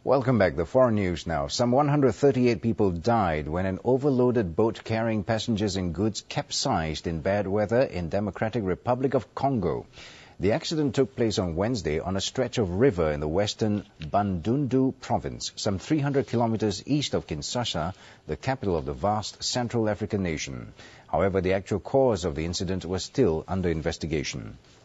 Welcome back. The foreign news now. Some 138 people died when an overloaded boat carrying passengers and goods capsized in bad weather in Democratic Republic of Congo. The accident took place on Wednesday on a stretch of river in the western Bandundu province, some 300 kilometers east of Kinshasa, the capital of the vast Central African nation. However, the actual cause of the incident was still under investigation.